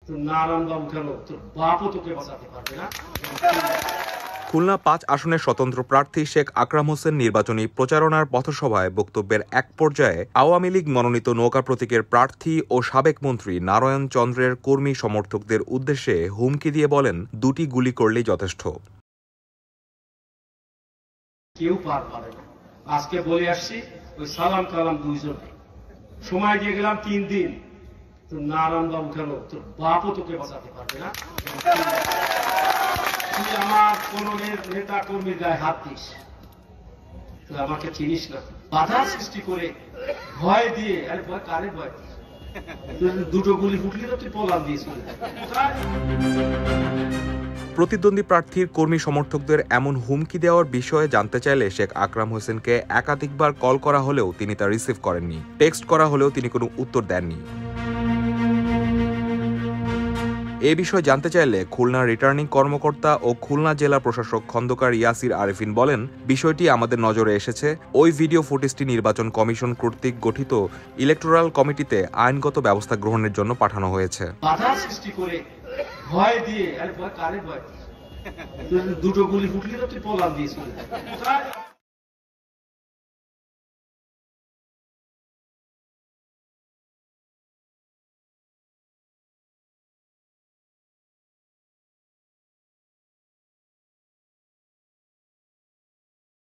খুলনা ৫ আসনের স্বতন্ত্র প্রার্থী শেখ আকরাম হোসেন নির্বাচনী প্রচারণার পথসভায় বক্তব্যের এক পর্যায়ে আওয়ামী লীগ মনোনীত নৌকা প্রতীকের প্রার্থী ও সাবেক মন্ত্রী নারায়ণ চন্দ্রের কর্মী সমর্থকদের উদ্দেশ্যে হুমকি দিয়ে বলেন, 2টি গুলি করলেই যথেষ্ট। কেউ পার পাবে না। আজকে বলে আসছি, ওই সালাম কালাম 2 জন সময় দিয়ে গেলাম 3 দিন। তো নারায়ণ বাবু কেন, তোর বাপও তোকে বাঁচাতে পারবে না। তুই আমার কোন নেতা কর্মীর গায়ে হাত দিস, তুই আমাকে চিনিস না। বাধা সৃষ্টি করে ভয় দিয়ে, আরে ভয় কারে ভয়? 2টো গুলি ফুটলি তো তুই পলান দিয়েছ। প্রতিদ্বন্দ্বী প্রার্থীর কর্মী সমর্থকদের এমন হুমকি দেওয়ার বিষয়ে জানতে চাইলে শেখ আকরাম হোসেনকে একাধিকবার কল করা হলেও তিনি তা রিসিভ করেননি। টেক্সট করা হলেও তিনি কোনো উত্তর দেননি। এ বিষয়ে জানতে চাইলে খুলনা রিটার্নিং কর্মকর্তা ও খুলনা জেলা প্রশাসক খন্দকার ইয়াসির আরেফিন বলেন, বিষয়টি আমাদের নজরে এসেছে। ওই ভিডিও ফুটেজটি নির্বাচন কমিশন কর্তৃক গঠিত ইলেকটোরাল কমিটিতে আইনগত ব্যবস্থা গ্রহণের জন্য পাঠানো হয়েছে। বাধা সৃষ্টি করে ভয় দিয়ে, আরে ভয় কারে ভয়? 2টো গুলি ফুটলি তো তুই পলান দিয়েছিস।